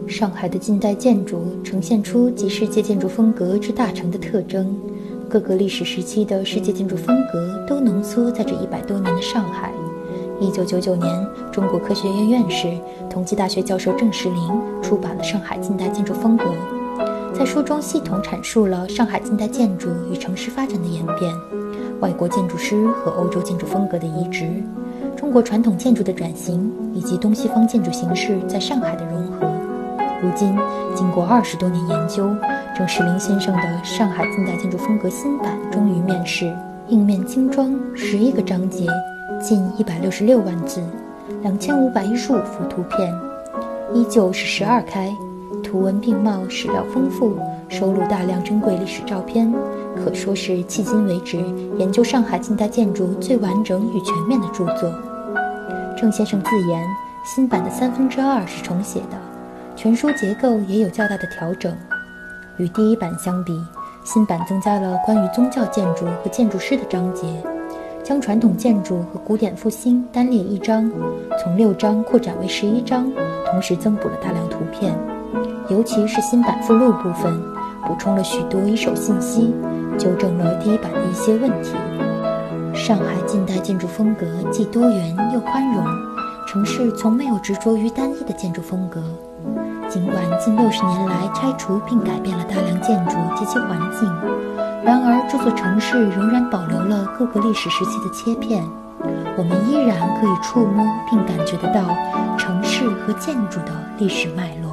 上海的近代建筑呈现出集世界建筑风格之大成的特征，各个历史时期的世界建筑风格都浓缩在这100多年的上海。1999年，中国科学院院士、同济大学教授郑石林出版了《上海近代建筑风格》，在书中系统阐述了上海近代建筑与城市发展的演变，外国建筑师和欧洲建筑风格的移植，中国传统建筑的转型，以及东西方建筑形式在上海的融合。如今，经过20多年研究，郑石林先生的《上海近代建筑风格》新版终于面世，印面精装，11个章节，近166万字，2515幅图片，依旧是12开，图文并茂，史料丰富，收录大量珍贵历史照片，可说是迄今为止研究上海近代建筑最完整与全面的著作。郑先生自言，新版的2/3是重写的，全书结构也有较大的调整。与第一版相比，新版增加了关于宗教建筑和建筑师的章节，将传统建筑和古典复兴单列一章，从6章扩展为11章，同时增补了大量图片，尤其是新版附录部分，补充了许多一手信息，纠正了第一版的一些问题。上海近代建筑风格既多元又宽容，城市从没有执着于单一的建筑风格。尽管近60年来拆除并改变了大量建筑及其环境，然而这座城市仍然保留了各个历史时期的切片，我们依然可以触摸并感觉得到城市和建筑的历史脉络。